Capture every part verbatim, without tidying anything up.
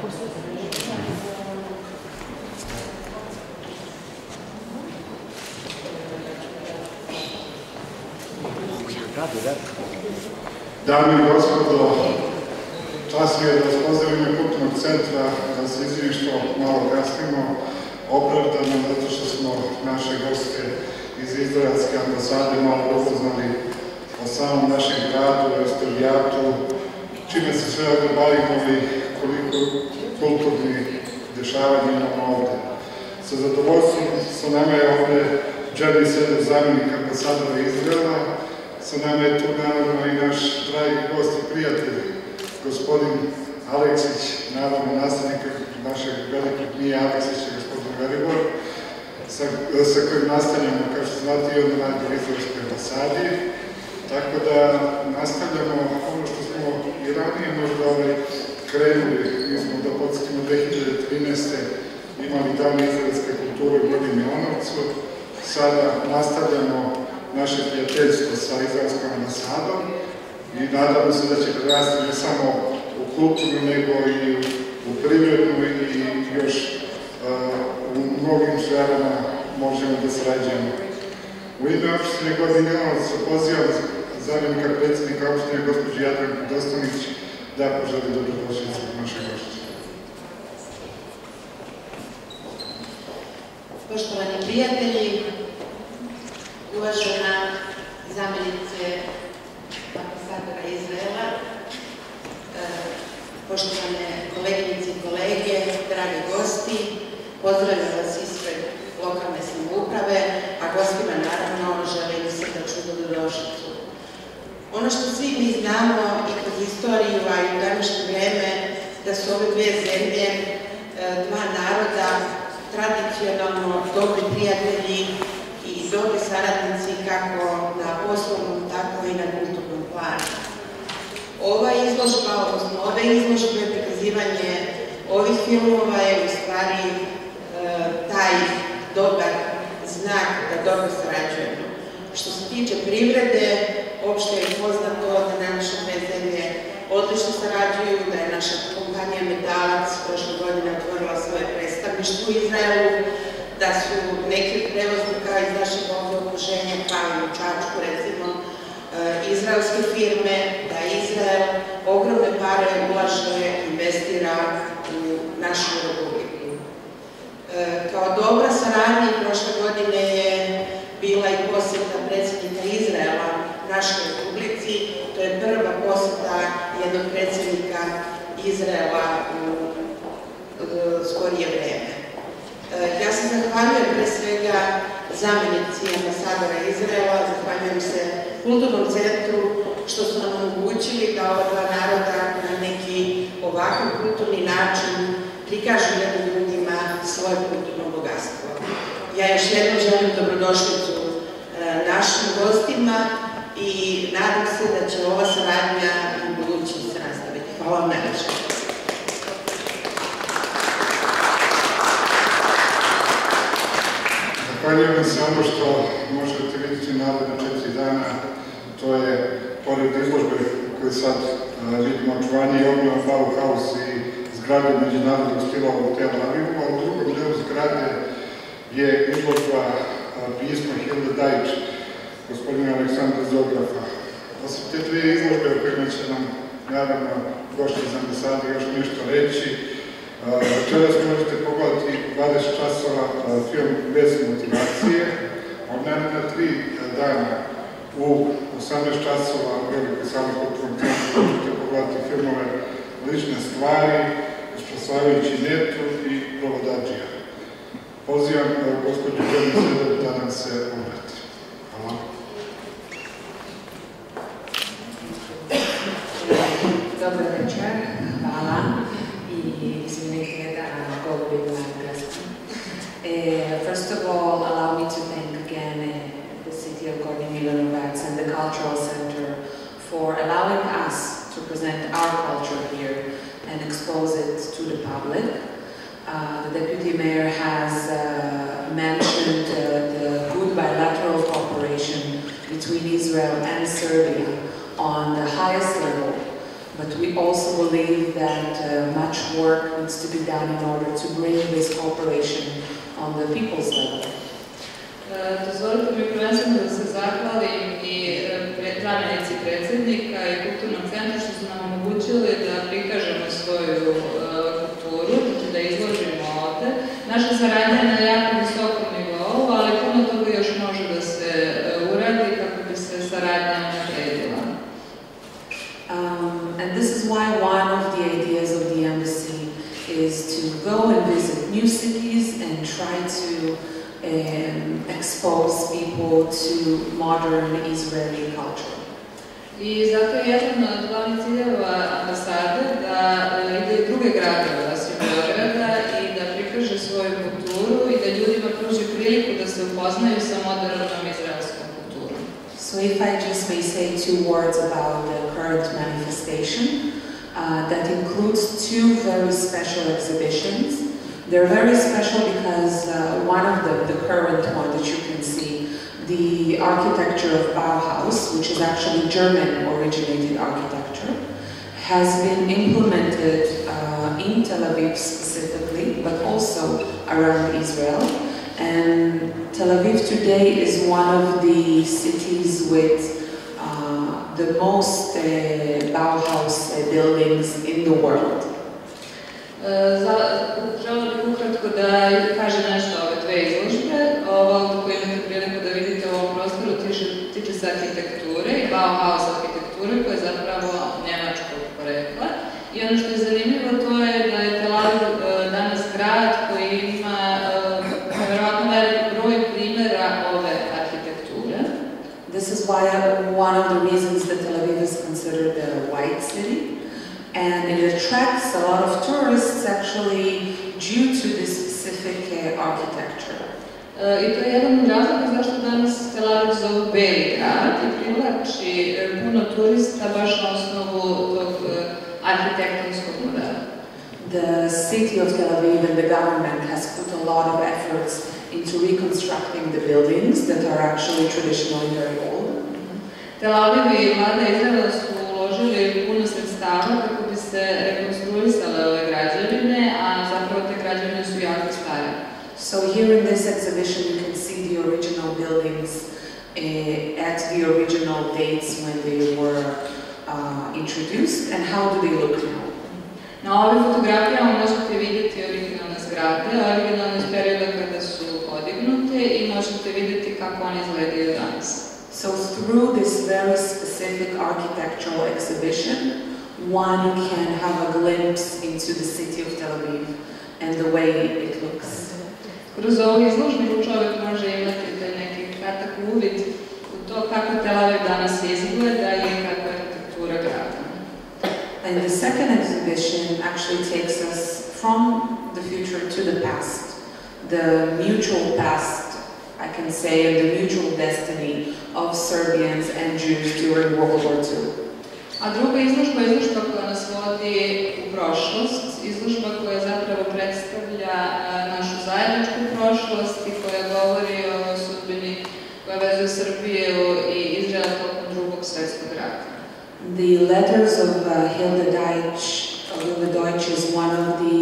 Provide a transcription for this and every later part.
Dame i gospodo, čast mi je da vas pozdravim na kulturnog centra, da se izvinim što malo kasnimo, opravdano zato što smo naše goste iz izraelske ambasade malo upoznali o samom našem gradu, istorijatu, čime se sve ovde bavimo i koliko kulturni dešavanja imamo ovde. Sa zadovoljstvom sa nama je ovde Jerry Sedov, zamjenik ambasadora Izraela. Sa nama je tu naravno i naš dragi gost i prijatelj, gospodin Aleksić, naravno nastavnik našeg velikog Mije Aleksića, gospodin Velibor, sa, sa kojim nastavljamo, kao što znate, i od radi u izraelskoj ambasadi. Tako da nastavljamo ono što smo i ranije možda ovaj krenuli. Mi smo, da podsjetimo, dve hiljade trinaeste. imali dan izraelske kulture u Gornjem Milanovcu. Sada nastavljamo naše prijateljstvo sa izraelskom ambasadom i nadamo se da će prerasti ne samo u kulturnu, nego i u privrednu i još u mnogim sferama možemo da sarađujemo. U ime opštine Gornji Milanovac pozivam zamjenika predsjednika opštine gospođu Jadranku Dostanić da poželi dobrodošlicu od naše gošće. Poštovani prijatelji, uvažena zamjenice ambasadora Izraela, poštovane koleginice i kolege, dragi gosti, pozdravljam vas ispred lokalne samouprave, a gostima naravno želim srdačnu dobrodošlicu. Ono što svi mi znamo i kroz istoriju, a i u današnje vreme, da su ove dve zemlje, dva naroda, tradicionalno dobri prijatelji i dobri saradnici kako na poslovnom, tako i na kulturnom planu. Ova izložba, odnosno ove izložbe, prikazivanje ovih filmova je u stvari taj dobar znak da dobro sarađujemo. Što se tiče privrede, opšte je poznato da naše dve zemlje odlično sarađuju, da je naša kompanija Metalac prošle godine otvorila svoje predstavništvo u Izraelu, da su neki od prevoznika iz našeg ovdje okruženja, kao i u Čačku, recimo, izraelske firme, da Izrael ogromne pare ulaže, investira u našu republiku. Kao dobra saradnja prošle godine je bila i posjeta predsjednika Izraela našoj republici. To je prva posjeta jednog predsjednika Izraela u skorije vreme. Ja se zahvaljujem pre svega zamjenici ambasadora Izraela, zahvaljujem se Kulturnom centru što su nam omogućili da ova dva naroda na neki ovakav kulturni način prikažu jednim ljudima svoje kulturno bogatstvo. Ja još jednom želim dobrodošlicu našim gostima i nadam se da će ova saradnja u budućnosti nastaviti. Hvala vam najviše. Zahvaljujem se ono što možete vidjeti naredne četiri dana, to je pored izložbe koje sad vidimo očuvanje i obnova Bauhaus i zgrade međunarodnog stila u Tel Avivu, a u drugom delu zgrade je izložba pisma Hilde Dajč, gospodina Aleksandra Zografa. Osim te dve izložbe o kojima će nam naravno gošći iz ambasade još nešto reći, večeras možete pogledati dvadeset časova film Bez motivacije, a od naredna tri dana u osamnaest časova u velikoj sali kulturnog centra možete pogledati filmove Lične stvari, Spasavajući netu i Provodadžija. Pozivam gospođu Jerry Sedov da nam se obrati. Hvala. Dobar večer, hvala i izvinite da govorim na engleskom. First of all, allow me to thank again uh, the city of Gornji Milanovac and the Cultural Center for allowing us to present our culture here and expose it to the public. Uh, the Deputy Mayor has uh, mentioned uh, the good bilateral cooperation between Israel and Serbia on the highest level. But we also believe that uh, much work needs to be done in order to bring this cooperation on the people's level. Dozvolite mi prvenstveno da se zahvalim i zamjenici predsjednika i Kulturnog centra što su nam omogućili da prikažemo svoju kulturu, da izložimo ovde. Naša saradnja je na jako visokom nivou, ali puno toga još može da se uradi kako bi se saradnja unapredila. Um, and this is why one of the ideas of the embassy is to go and visit new cities and try to um, expose people to modern Israeli culture. I zato je jedan od glavnih ciljeva ambasade da ide u druge gradove osim Beograda i da prikaže svoju kulturu i da ljudima pruži priliku da se upoznaju sa modernom izraelskom kulturom. So if I just may say two words about the current manifestation, uh, that includes two very special exhibitions. They're very special because uh, one of the, the current one that you can see, the architecture of Bauhaus, which is actually German-originated architecture, has been implemented uh, in Tel Aviv specifically, but also around Israel. And Tel Aviv today is one of the cities with uh, the most uh, Bauhaus uh, buildings in the world. Želim bih ukratko da kažem nešto o ove dve izložbe. Ova koju imate priliku da vidite u ovom prostoru tiče se arhitekture i Bauhaus arhitekture koja je zapravo njemačkog porekla. I ono što je zanimljivo to je da je Tel Aviv danas grad koji ima verovatno velik broj primjera ove arhitekture. This is why one of the reasons that Tel Aviv is considered a white city. And it attracts a lot of tourists actually due to this specific uh, architecture. Uh, I to je jedan od razloga zašto danas Tel Aviv zovu Beli grad i privlači puno turista baš na osnovu tog uh, arhitektonskog modela. The city of Tel Aviv and the government has put a lot of efforts into reconstructing the buildings that are actually traditionally very old. Tel Aviv i vlada Izraela su uložili puno sredstava kako bi se rekonstruisale ove građevine, a zapravo te građevine su jako stare. So here in this exhibition you can see the original buildings uh, at the original dates when they were uh, introduced and how do they look now. Na ovim fotografijama možete vidjeti originalne zgrade, originalne iz perioda kada su podignute i možete vidjeti kako oni izgledaju danas. So through this very specific architectural exhibition, one can have a glimpse into the city of Tel Aviv and the way it looks. Kroz ovu izložbu čovjek može imati taj neki kratak uvid u to kako Tel Aviv danas izgleda i kakva je arhitektura grada. And the second exhibition actually takes us from the future to the past, the mutual past, I can say, and the mutual destiny of Serbians and Jews during World War Two. A druga izložba je izložba koja nas vodi u prošlost, izložba koja zapravo predstavlja našu zajedničku prošlost i koja govori o sudbini koja vezuje Srbiju i Izrael tokom drugog svjetskog rata. The letters of uh, Hilde Deutsch, Hilde Deutsch is one of the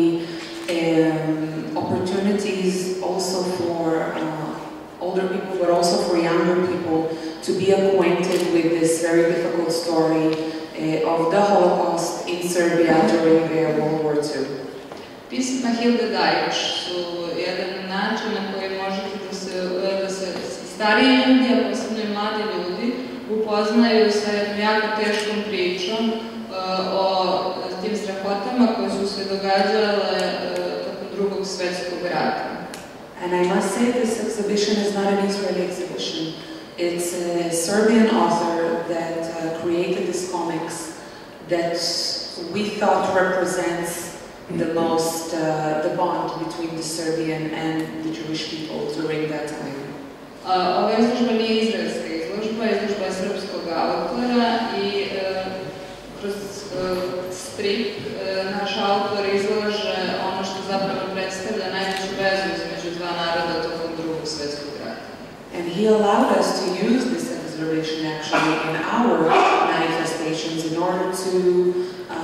um, opportunities also for uh, older people, but also for younger people to be acquainted with this very difficult story uh, of the Holocaust in Serbia during uh, World War Two. Pisma Hilde Deutsch su jedan način na koji možete da se, da se stariji ljudi, a posebno i mladi ljudi, upoznaju sa jednom jako teškom pričom uh, o tim strahotama koje su se događale uh, tokom drugog svjetskog rata. And I must say this exhibition is not an Israeli exhibition. It's a Serbian author that uh, created these comics that we thought represents the most, uh, the bond between the Serbian and the Jewish people during that time. Uh, ova izložba nije izraelska izložba, izložba je srpskog autora i uh, kroz uh, strip uh, naš autor izlaže ono što zapravo predstavlja najveću vezu između dva naroda tokom drugog svjetskog rata. And he allowed us to use this exhibition actually in our manifestations in order to uh,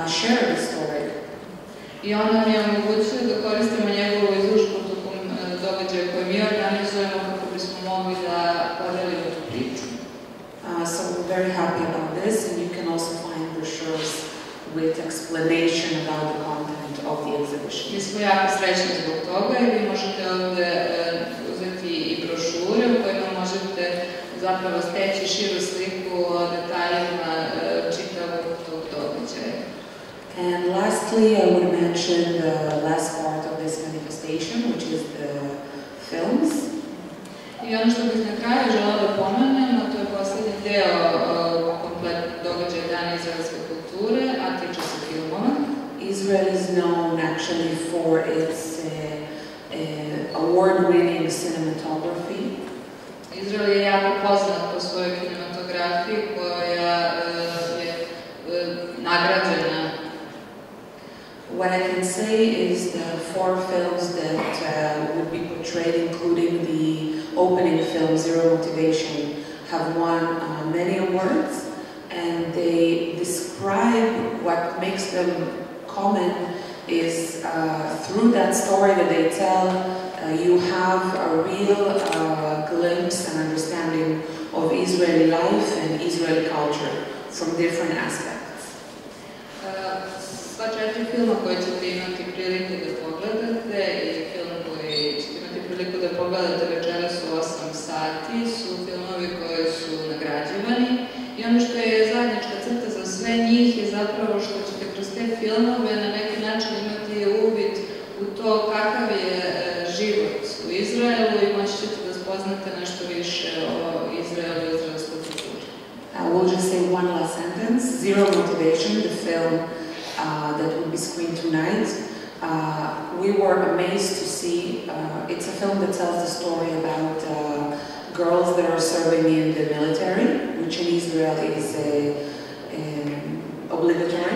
uh, share the story. I on nam je omogućio da koristimo njegovu izložbu tokom događaja koje mi organizujemo kako bismo mogli da podelimo tu priču. Uh, so we're very happy about this, and you can also find brochures with explanation about the content of the exhibition. Mi smo jako srećni zbog toga i vi možete ovde uzeti i brošure u kojima možete zapravo steći širu sliku o detaljima čitavog tog događaja. And lastly, I would mention the last part of this manifestation, which is the films. I ono što bih na kraju žela da pomenem, to je poslednji deo kompletnog događaja Dana izraelske kulture, a tiče se filmova. Israel is known actually for its uh, uh, award-winning cinematography. Izrael je jako poznat po svojoj kinematografiji koja uh, je uh, nagrađena. What I can say is the four films that uh, would be portrayed, including the opening film, Zero Motivation, have won uh, many awards, and they describe what makes them common is uh, through that story that they tell, uh, you have a real uh, glimpse and understanding of Israeli life and Israeli culture from different aspects. Sva četiri filma koje ćete imati prilike da pogledate i film koji ćete imati priliku da pogledate večeras u osam sati su filmovi koji su nagrađivani i ono što je zajednička crta za sve njih je zapravo što ćete kroz te filmove na neki način imati uvid u to kakav je život u Izraelu i moći ćete da spoznate nešto više o Izraelu i izraelskoj kulturi. I will just say one last sentence. Zero Motivation, the film Uh, that will be screened tonight. Uh, we were amazed to see, uh, it's a film that tells the story about uh, girls that are serving in the military, which in Israel is a, um, obligatory.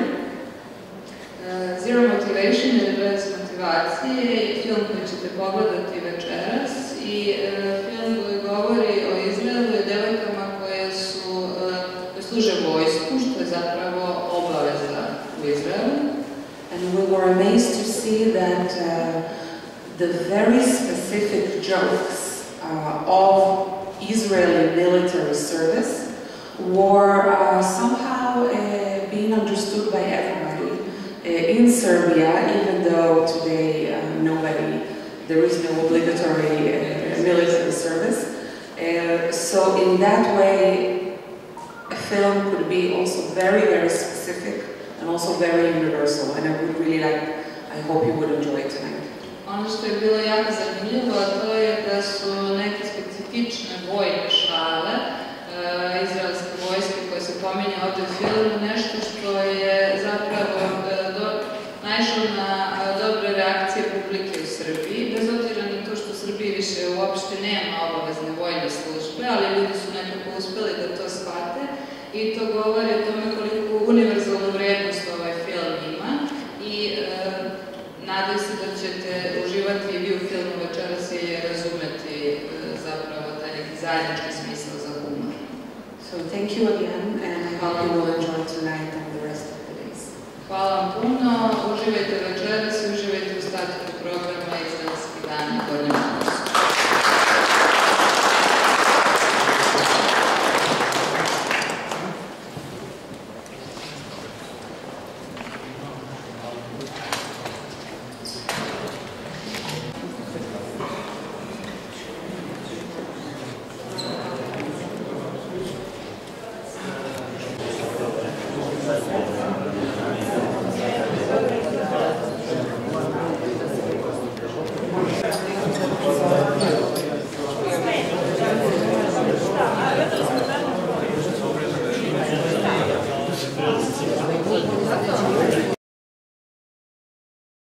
Uh, Zero Motivation je bez motivacije i film koji ćete pogledati večeras i uh, film koji govori o Izraelu i devojkama koje su, uh, koje služe vojsku, što je zapravo obaveza u Izraelu. And we were amazed to see that uh, the very specific jokes uh, of Israeli military service were uh, somehow uh, being understood by everybody uh, in Serbia, even though today uh, nobody, there is no obligatory uh, military service. Uh, so in that way, a film could be also very, very specific and also very universal, and I would really like, I hope you would enjoy it tonight. Ono što je bilo jako zanimljivo, to je da su neke specifične vojne šale uh, izraelske vojske koje se pominje ovdje u filmu, nešto što je zapravo uh, do, naišlo na uh, dobre reakcije publike u Srbiji, bez obzira na to što u Srbiji više uopšte nema obavezne vojne službe, ali ljudi su nekako uspeli da to shvate i to govori o tome koliko univerzalnu vrednost ovaj film ima i uh, nadam se da ćete uživati i vi u filmu večeras i razumeti uh, zapravo taj neki zajednički smisao za humor. So thank you again, and I hope you will enjoy tonight and the rest of the days. Hvala vam puno, uživajte večeras.